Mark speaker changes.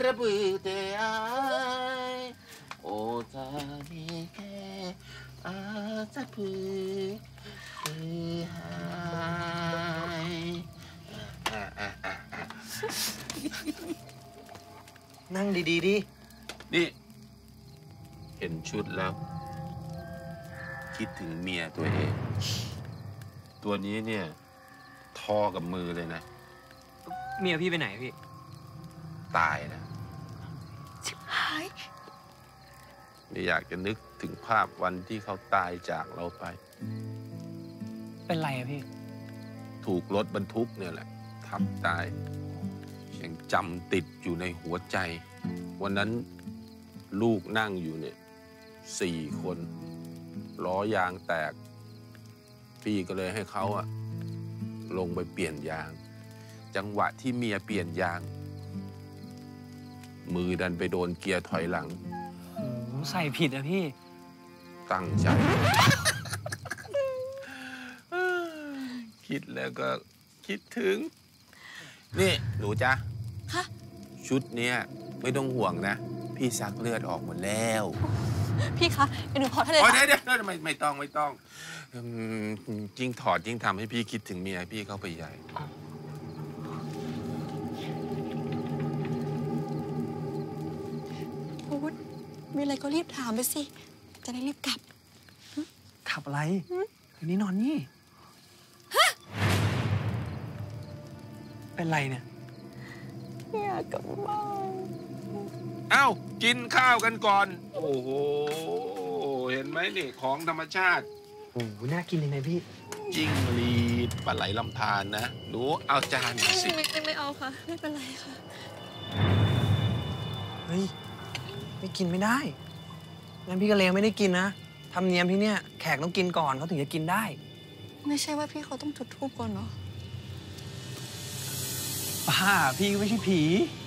Speaker 1: ระบือเตอายโอจามีแค่อาจะพือหาย
Speaker 2: นั่งดีๆดิ
Speaker 1: นี่เห็นชุดแล้วคิดถึงเมียตัวเองตัวนี้เนี่ยทอกับมือเลยนะ
Speaker 2: เมียพี่ไปไหนพี่
Speaker 1: ตายนะ
Speaker 3: ชิบหาย
Speaker 1: ไม่อยากจะนึกถึงภาพวันที่เขาตายจากเราไป
Speaker 2: เป็นไรอะพี่
Speaker 1: ถูกรถบรรทุกเนี่ยแหละทับตายยังจำติดอยู่ในหัวใจวันนั้นลูกนั่งอยู่เนี่ย4 คนล้อยางแตกพี่ก็เลยให้เขาอะลงไปเปลี่ยนยางจังหวะที่เมียเปลี่ยนยางมือดันไปโดนเกียร์ถอยหลัง
Speaker 2: ใส่ผิดอะพี่
Speaker 1: ตั้งใจคิดแล้วก็คิดถึงนี่หนูจ๊ะ
Speaker 3: ฮะ
Speaker 1: ชุดเนี้ยไม่ต้องห่วงนะพี่ซักเลือดออกหมดแล้ว
Speaker 3: พี่คะเดี๋ยวหนูขอทะเล
Speaker 1: เดี๋ยวไม่ต้องยิ่งถอดยิ่งทำให้พี่คิดถึงเมียพี่เข้าไปใหญ่
Speaker 3: พูดมีอะไรก็รีบถามไปสิจะได้รีบกลับ
Speaker 2: ขับอะไรคืนนี้นอนนี่เป็นไรเนี่ย
Speaker 3: อยากกลับบ้าน
Speaker 1: เอ้ากินข้าวกันก่อนโอ้โหเห็นไหมนี่ของธรรมชาติ
Speaker 2: โอ้โหน่ากินยังไงพี่
Speaker 1: จิ้งหรีดปลาไหลลำธารนะหนูเอาจานมาสิ
Speaker 3: ไม่เอาค่ะไม่เป็นไรค่ะ
Speaker 2: เฮ้ยไม่กินไม่ได้งั้นพี่ก็เลงไม่ได้กินนะธรรมเนียมพี่เนี่ยแขกต้องกินก่อนเขาถึงจะกินได้
Speaker 3: ไม่ใช่ว่าพี่เขาต้องจุดธูปก่อนเนาะ
Speaker 2: ป้าพี่ก็ไม่ใช่ผี